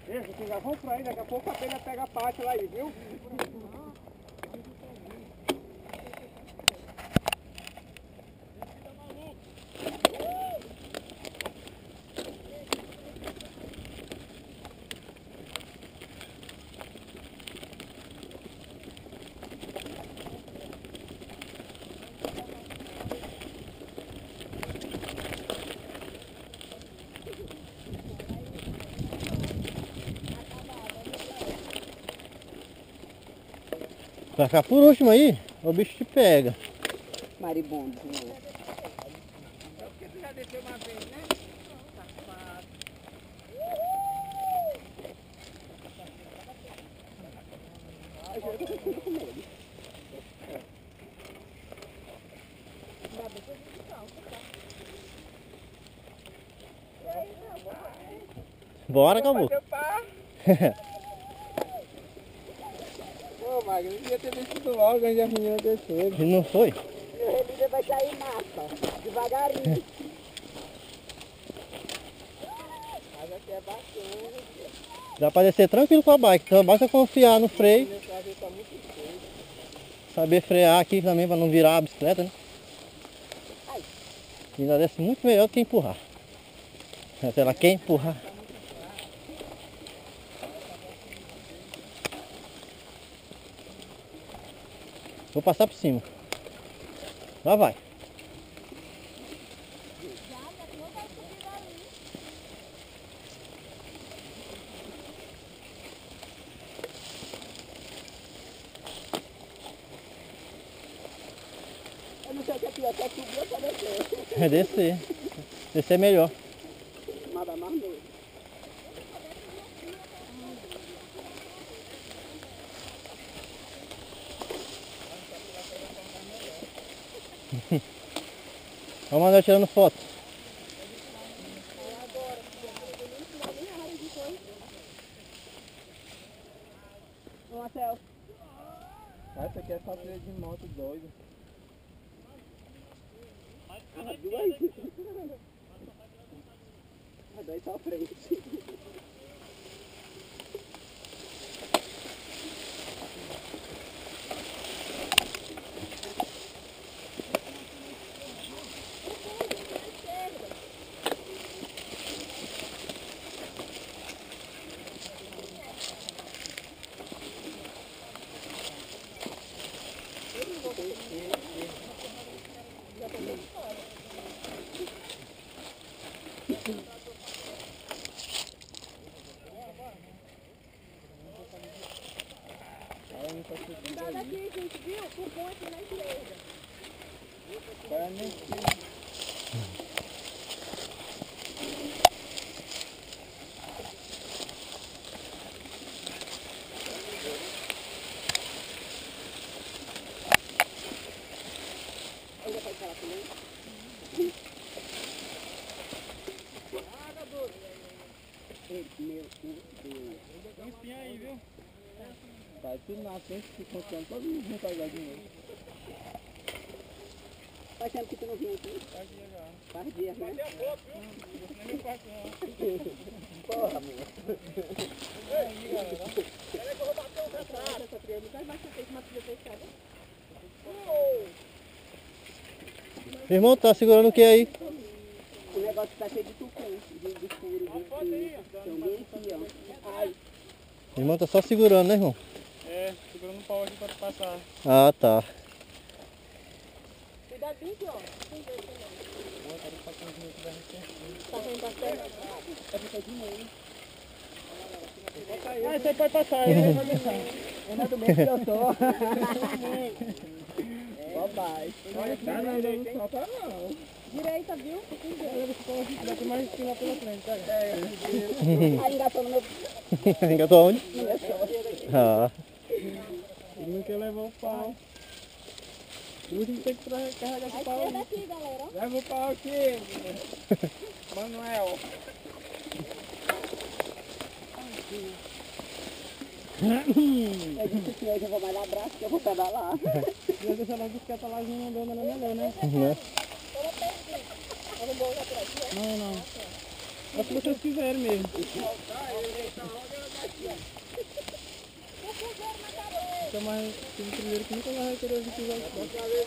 Deixa, você já compra aí, daqui a pouco a pena pega a parte lá aí, viu? Vai ficar por último aí, o bicho te pega. Maribondo. É porque tu já desceu uma vez, né? Safado. Bora, acabou. Ô, Magno, eu devia ter descido logo antes da menina descer. E não foi? E o relírio vai sair massa, devagarinho. Mas aqui é bacana. Dá pra descer tranquilo com a bike, só basta confiar no freio. Meu carro tá muito feio. Saber frear aqui também pra não virar a bicicleta, né? E ainda desce muito melhor do que empurrar. Se ela quer empurrar. Vou passar por cima. Lá vai. Eu não sei o que é pior, se é subir ou se é descer. É descer. Descer é melhor. Nada mais mesmo. Vamos andar tirando foto. Uma selfie. Essa aqui é só trilha de moto doido. Vai daí pra frente. Cuidado aqui, gente, viu? Por ponte na esquerda. Para nem Ainda pode falar também? Meu Deus. tem espinha aí, viu? Tá tudo na frente, se contando, todo mundo junto agora de novo. Faz tempo que tu não vinha aqui? Faz dia já. Faz dias, né? Daqui a pouco, viu? Você nem me faz não. Porra, amor. Aí, galera. Peraí que eu vou bater um retrato. Essa trilha não faz mais que uma trilha fechada. Irmão, tá segurando o que aí? O negócio tá cheio de tucum, de furo, de também aqui, ó. Ai, Irmão, tá só segurando, né, irmão? É, segurando o pau aqui pra passar. Ah, tá. Cuidadinho aqui, ó. tá vendo bastante? É porque é de meio. Ah, você pode passar, ele vai deixar. Eu não é do mesmo que eu sou. Bobagem. Não, não solta não. Direita, viu? Daqui mais espinha pela frente, pega. Aí engatou no meu... Engatou onde? Ah. Ele não quer levar o pau. O último tem que carregar esse pau. Esquerda aqui, galera. Leva o pau aqui, Manuel. Eu disse que hoje eu vou malhar braço, que eu vou pedalar. Eu deixo ela bicicleta lá não andando, mas não é melhor, né? Né? Não, não. É o que vocês quiserem mesmo. Nunca mais tem um trilheiro que nunca mais vai querer vir pisar aqui.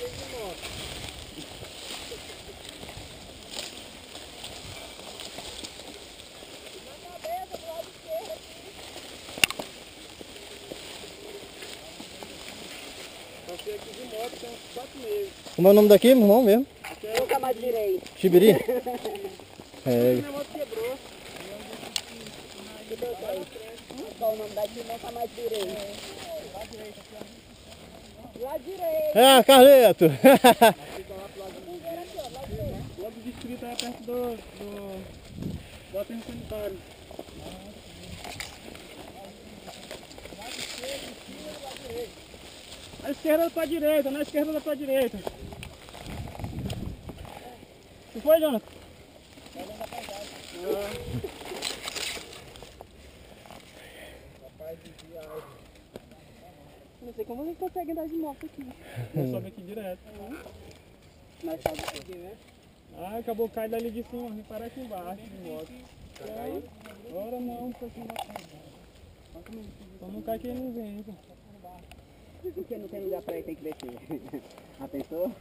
Passei aqui de moto tem uns 4 meses. Como é o nome daqui, irmão mesmo? Nunca mais virei. Xibiri? É, Minha moto quebrou. Qual o nome daqui? Nunca mais virei. Lá direito. ah, Carleto! Lá do distrito é perto do aterro sanitário. A esquerda da tua direita, na esquerda da tua direita. Que foi, Jonathan? Não sei como vocês conseguem andar de moto aqui. Eu sobe aqui direto. Nós estamos aqui, né? Ah, acabou caindo ali de cima, vem parar aqui embaixo de moto. Agora não, porque não só não cai quem não vem. Pô. Porque não tem lugar pra ele, tem que descer. Já pensou?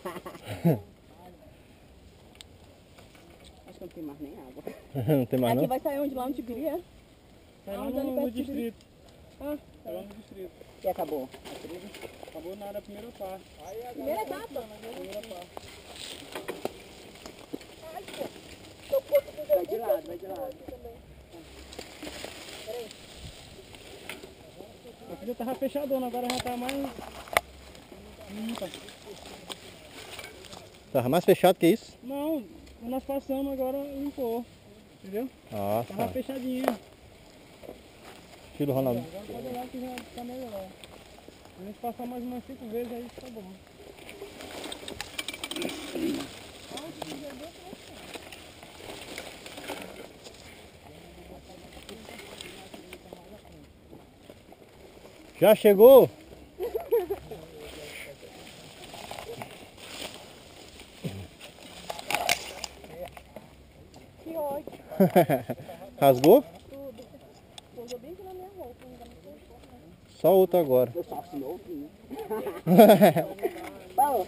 Acho que não tem mais nem água. Não tem mais Aqui não? vai sair onde? Lá no Tibiri, é? Sai lá Onde ali no perto de distrito. Sai lá no distrito. E acabou. Acabou na área da primeira parte. Primeira etapa. Primeira parte. Vai de lado, vai de lado. Aqui já tava fechadona, agora já tá mais limpa. Tava mais fechado que isso? Não, nós passamos agora limpou. Entendeu? Ah, Tava tá. fechadinha. Filho Ronaldo. Agora pode olhar que já tá melhor. A gente passar mais umas 5 vezes aí tá bom. Já chegou? Que ódio. Rasgou? Tudo. Pousou bem aqui na minha roupa. Ainda não foi pouco, né? Só outro agora. Eu faço novinho. Fala.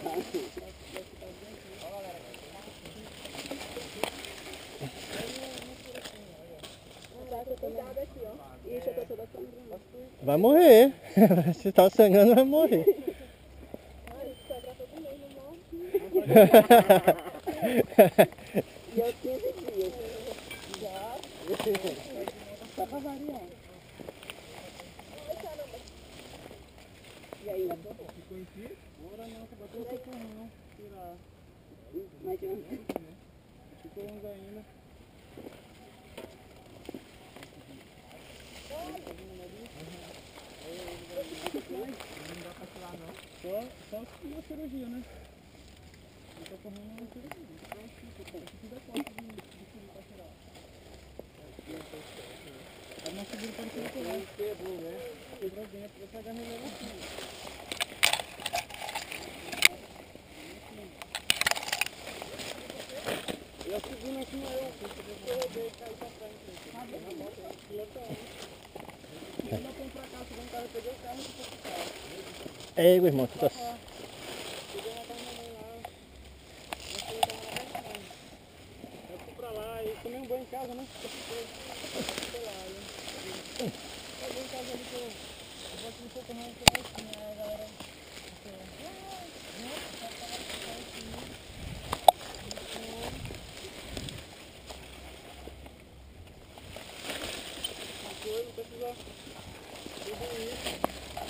Cuidado aqui, ó. Ixi, eu tô toda sangrando. Vai morrer. Se tá sangrando, vai morrer. Ai, isso vai pra todo mundo, não. E eu 15 dias. Já. Só pra variar. E aí? Ficou em si? Agora não, acabou tudo esse não. Tirar. Mas eu... Ficou uns ainda. Só uma cirurgia, né? Não tá correndo uma cirurgia. Aqui dá conta de subir pra tirar. Aí nós subimos para tirar por lá. Quebrou, né? Quebrou dentro, eu pegar a revelação. Eu subindo aqui, eu rodei, caí pra frente. Na moto, pilotando. Eu não fui pra cá, subindo o carro, eu peguei o carro e fui pro carro. É, meu irmão, tu tá... Cheguei na casa da mãe lá, eu fui na casa da mãe. Eu fui pra lá e tomei um banho em casa, né? Eu fui lá, eu vou em casa ali que eu vou aqui um pouco mais, que eu vou assim, aí a galera... Não precisa tudo isso.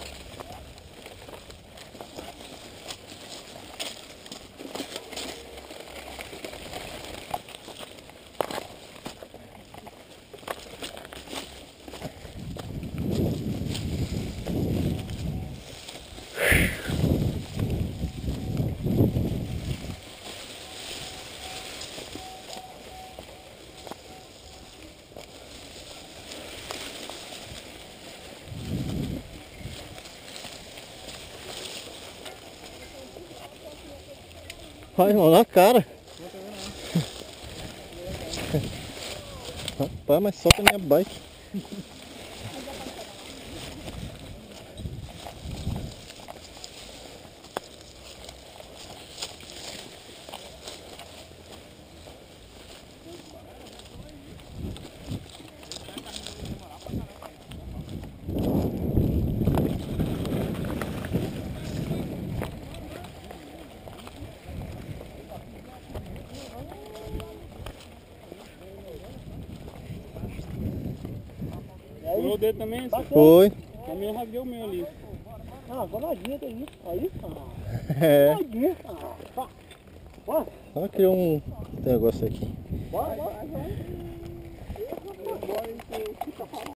Olha, irmão, na cara. Rapaz, mas solta minha bike. o dedo também? Foi. Também eu rasguei o meu ali. Ah, danadinha tem isso. Aí, É. danadinha. Só criou um negócio aqui. Bora.